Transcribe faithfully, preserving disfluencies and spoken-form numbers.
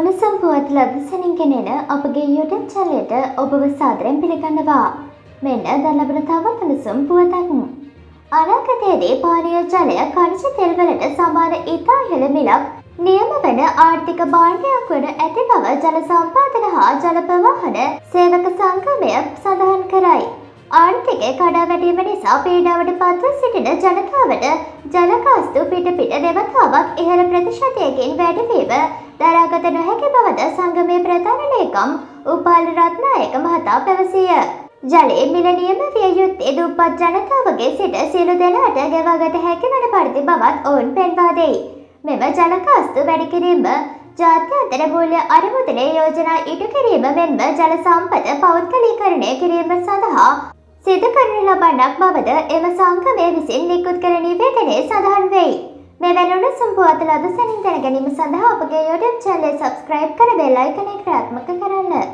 උණුසුම් පුවත් ලබසනින් ගෙනෙන අපගේ YouTube channel එකට ඔබව සාදරයෙන් පිළිගන්නවා. මෙන්න දැන් ලැබෙන තවත් උණුසුම් පුවතක්. අනාගතයේදී පානීය ජලය ඛනිජ තෙල් වලට සමාන ඉතා ඉහළ මිලක් නියම වන ආර්ථික භාණ්ඩයක් වන ඇති බව ජල සම්පාදන හා ජල ප්‍රවාහන සේවක සංගමය සඳහන් කරයි. ආර්ථිකය කඩා වැටීම නිසා පීඩාවට පත්ව සිටින ජනතාවට ජල කාස්තු පිට පිට දෙවතාවක් ඉහළ ප්‍රතිශතයකින් වැඩිවීම දරාගත නොහැකි බවද සංගමයේ ප්‍රධාන ලේකම් උපාල රත්නායක මහතා පැවසිය. ජලයේ මිල නියම විය යුත්තේ දුප්පත් ජනතාවගේ සිට සියලු දෙනාට ගෙවාගත හැකි වන පරිදි බවත් ඔවුන් පෙන්වා දෙයි. මෙම ජල කාස්තු වැඩි කිරීම ජාත්‍යන්තර මූල්‍ය අරමුදලේ යෝජනා ඉටු කිරීම මෙන්ම ජල සම්පත පෞද්ගලීකරණය කිරීම සඳහා සිදු කරනු ලබන්නක් බවද එම සංගමය විසින් නිකුත් කළ නිවේදනයේ සඳහන් වෙයි. මෙවැනි උණුසුම් පුවත් ලබසනින් දැන ගැනීම සඳහා අපගේ YouTube channel එක subscribe කර bell icon එක ක්‍රියාත්මක කරන්න.